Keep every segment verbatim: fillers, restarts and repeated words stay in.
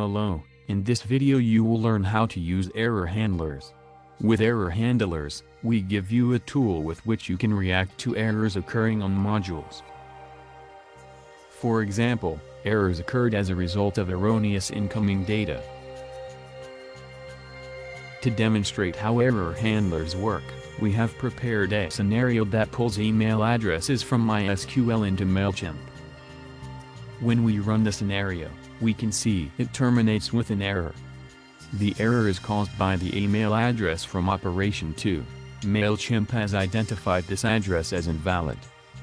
Hello, in this video you will learn how to use error handlers. With error handlers, we give you a tool with which you can react to errors occurring on modules. For example, errors occurred as a result of erroneous incoming data. To demonstrate how error handlers work, we have prepared a scenario that pulls email addresses from MySQL into MailChimp. When we run the scenario, we can see it terminates with an error. The error is caused by the email address from operation two. MailChimp has identified this address as invalid.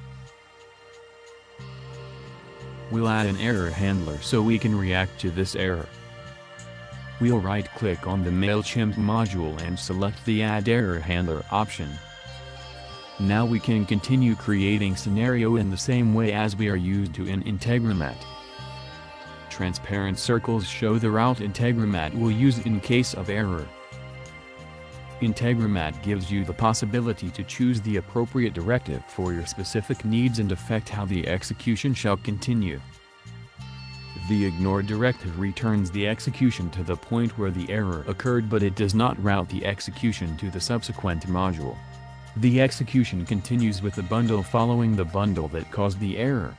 We'll add an error handler so we can react to this error. We'll right-click on the MailChimp module and select the Add Error Handler option. Now we can continue creating scenario in the same way as we are used to in Integromat. Transparent circles show the route Integromat will use in case of error. Integromat gives you the possibility to choose the appropriate directive for your specific needs and affect how the execution shall continue. The ignore directive returns the execution to the point where the error occurred, but it does not route the execution to the subsequent module. The execution continues with the bundle following the bundle that caused the error.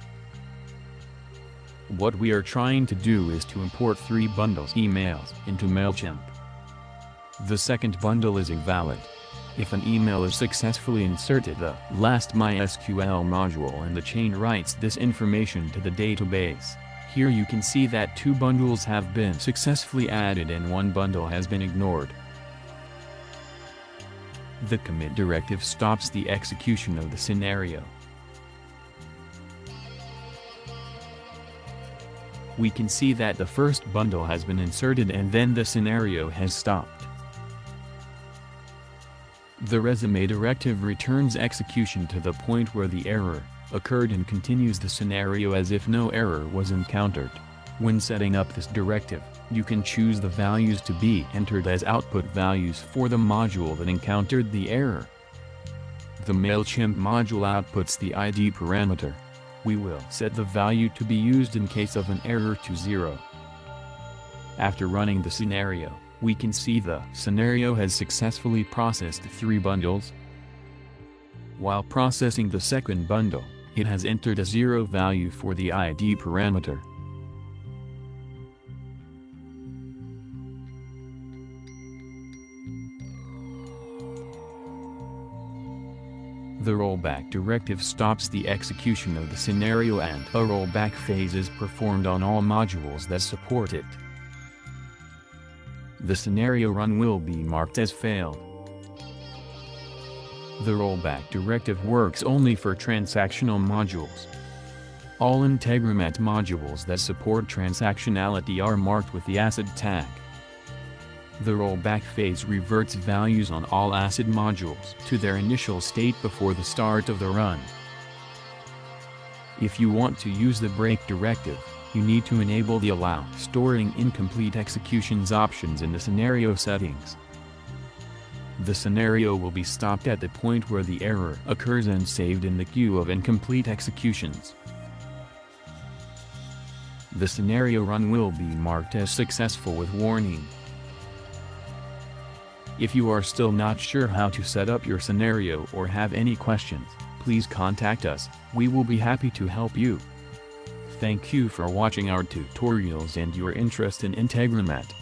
What we are trying to do is to import three bundles emails into MailChimp. The second bundle is invalid. If an email is successfully inserted, the last MySQL module in the chain writes this information to the database. Here you can see that two bundles have been successfully added and one bundle has been ignored. The commit directive stops the execution of the scenario. We can see that the first bundle has been inserted and then the scenario has stopped. The resume directive returns execution to the point where the error occurred and continues the scenario as if no error was encountered. When setting up this directive, you can choose the values to be entered as output values for the module that encountered the error. The MailChimp module outputs the I D parameter. We will set the value to be used in case of an error to zero. After running the scenario, we can see the scenario has successfully processed three bundles. While processing the second bundle, it has entered a zero value for the I D parameter. The rollback directive stops the execution of the scenario and a rollback phase is performed on all modules that support it. The scenario run will be marked as failed. The rollback directive works only for transactional modules. All Integromat modules that support transactionality are marked with the ACID tag. The rollback phase reverts values on all ACID modules to their initial state before the start of the run. If you want to use the break directive, you need to enable the Allow Storing Incomplete Executions options in the scenario settings. The scenario will be stopped at the point where the error occurs and saved in the queue of incomplete executions. The scenario run will be marked as successful with warning. If you are still not sure how to set up your scenario or have any questions, please contact us. We will be happy to help you. Thank you for watching our tutorials and your interest in Integromat.